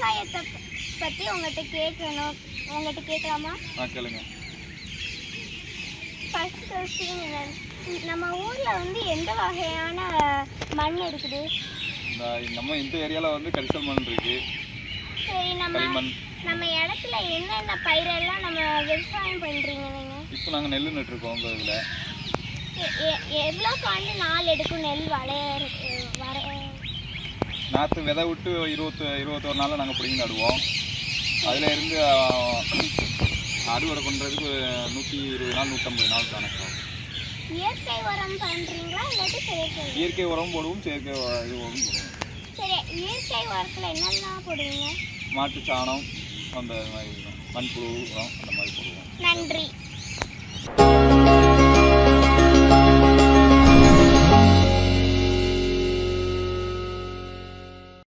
விவசாயத்தை பற்றி உங்கள்கிட்ட கேட்கலாமா? கேளுங்க. ஃபர்ஸ்ட் கொஸ்டின், நம்ம ஊரில் வந்து எந்த வகையான மண் இருக்குது? நம்ம இந்த ஏரியாவில் வந்து கரிசல் மண் இருக்குது. சரி, நம்ம இடத்துல என்னென்ன பயிரெல்லாம் நம்ம விவசாயம் பண்ணுறீங்க நீங்கள்? இப்போ நாங்கள் நெல் நட்டுருக்கோம். இதில் எவ்வளோ காண்டு நாள் எடுக்கும் நெல் நாற்று விதை விட்டு 21 நாளில் நாங்கள் பிடிங்கி நடுவோம். அதில் இருந்து அறுவடை பண்ணுறதுக்கு 120 நாள் 150 நாள் கணக்கு. இயற்கை உரம் பண்ணுறீங்களா இல்லாட்டி செயற்கை? இயற்கை உரம் போடுவோம், செயற்கை இது உரம் போடுவோம். சரி, இயற்கை உரத்தில் என்னென்ன போடுவீங்க? மாட்டு சாணம், அந்த மாதிரி மண்புழு உரம் அந்த மாதிரி போடுவோம். நன்றி.